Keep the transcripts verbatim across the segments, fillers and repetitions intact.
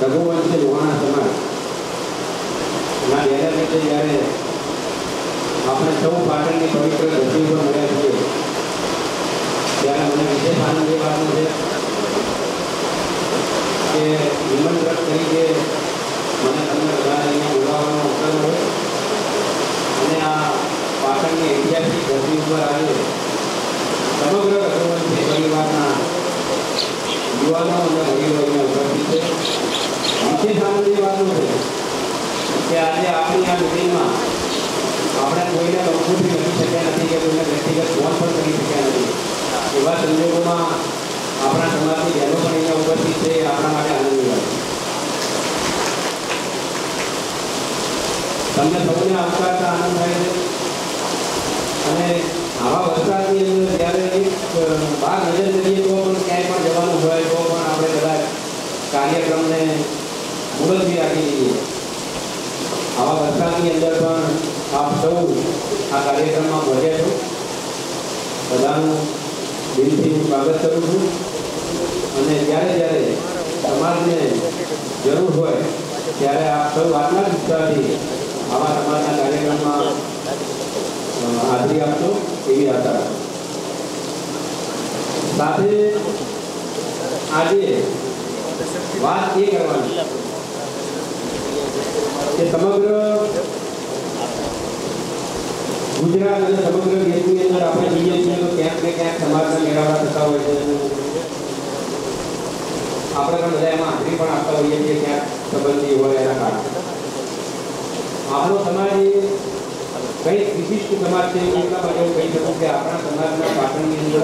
રઘુવંશી લોહાણા સમાજ ના બેનર નીચે જ્યારે આપણે સૌ પાટણની પવિત્ર ધરતી ઉપર મળ્યા છીએ ત્યારે મને વિશેષ આનંદ એ વાતનો છે કે નિમંત્રક તરીકે મને તમને બધાને અહીંયા બોલાવવાનો અવસર મળ્યો અને આ પાટણની ઐતિહાસિક ધરતી ઉપર આજે સમગ્ર રઘુવંશી પરિવારના યુવાનો અને વડીલો અહીંયા ઉપસ્થિત છે. વિશેષ આનંદ એ વાતનો છે કે આજે આપણી આ મિટિંગમાં આપણે કોઈને અંગૂઠી નથી શક્યા નથી કે કોઈને વ્યક્તિગત ફોન પણ કરી શક્યા નથી. એવા સંજોગોમાં આપણા સમાજની બહેનો પણ અહીંયા ઉપસ્થિત છે. આપણા માટે આનંદની વાત છે. તમને સૌને આવકારતા આનંદ થાય છે અને આવા વરસાદની અંદર જ્યારે એક બહાર નજર કરીએ તો પણ ક્યાંય પણ જવાનું હોય તો પણ આપણે કદાચ કાર્યક્રમને મુલતવી રાખી દઈએ. આવા વરસાદની અંદર પણ આપ સૌ આ કાર્યક્રમમાં પહોંચ્યા છો. બધાનું દિલથી હું સ્વાગત કરું છું અને જ્યારે જ્યારે સમાજને જરૂર હોય ત્યારે આપ સૌ આટલા જ ઉત્સાહથી આવા સમાજના કાર્યક્રમમાં હાજરી આપશો એવી આશા રાખો. સાથે આજે વાત એ કરવાની કે સમગ્ર ગુજરાત અને સમગ્ર દેશની અંદર આપણે જોઈએ છીએ તો ક્યાંક ને ક્યાંક સમાજના મેળાવડા થતા હોય છે. આપણે પણ બધા એમાં હાજરી પણ આપતા હોઈએ છીએ ક્યાંક સંબંધી હોય એના કારણે. આપણો સમાજ એ કંઈક વિશિષ્ટ સમાજ છે એટલા માટે હું કહી શકું કે આપણા સમાજના પાટણની અંદર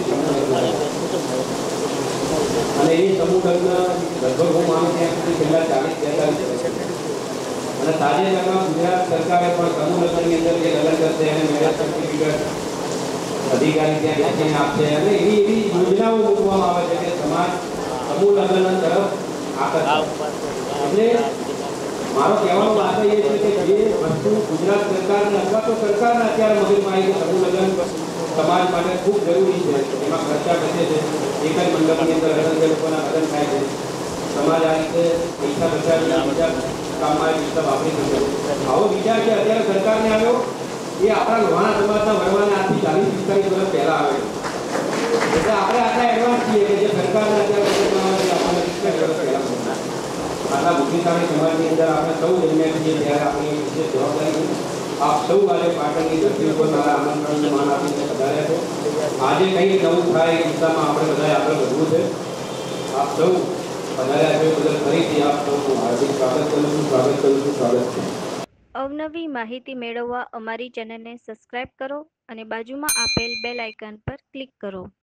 અને એ સમૂહ લગ્ન લગભગ હું માનું ત્યાં સુધી છેલ્લા ચાલીસ બેતાલીસ અને તાજેતરમાં ગુજરાત સરકારે પણ સમૂહ લગ્નની અંદર જે લગ્ન કરશે એને મેરેજ સર્ટિફિકેટ અધિકારી ત્યાં બેસીને આપશે અને એવી એવી યોજનાઓ મૂકવામાં આવે છે કે સમાજ સમૂહ લગ્ન તરફ આકર્ષે. એટલે મારો કહેવાનો આશય એ છે કે જે વસ્તુ ગુજરાત સરકારને અથવા તો સરકારના અત્યારે મગજમાં આવી કે સમૂહ લગ્ન સમાજ માટે ખૂબ જરૂરી છે, એમાં ખર્ચા બચે છે, એક જ મંડપની અંદર હજાર લોકોના લગ્ન થાય છે, સમાજ આ રીતે પૈસા બચાવીને બીજા કામમાં પૈસા વાપરી શકે. આવો વિચાર જે અત્યારે સરકારને આવ્યો એ આપણા લોહાણા સમાજના વડવાને આજથી ચાલીસ પિસ્તાલીસ વર્ષ પહેલા આવેલો. એટલે આપણે આટલા એડવાન્સ છીએ કે જે સરકારને અત્યારે આપણને પિસ્તાલીસ વર્ષ પહેલા આટલા બુદ્ધિશાળી સમાજની અંદર આપણે સૌ જન્મ્યા છીએ ત્યારે આપણી વિશેષ જવાબદારી છે. આપ સૌ આજે પાટણની ધરતી ઉપર મારા આમંત્રણને માન આપીને પધાર્યા છો. આજે કંઈક નવું થાય એ દિશામાં આપણે બધાએ આગળ વધવું છે. આપ સૌ પધાર્યા છો બદલ ફરીથી આપ સૌનું હાર્દિક સ્વાગત કરું છું સ્વાગત કરું છું સ્વાગત છે. અવનવી માહિતી મેળવવા અમારી ચેનલને સબસ્ક્રાઇબ કરો અને બાજુમાં આપેલ બેલ આઇકન પર ક્લિક કરો.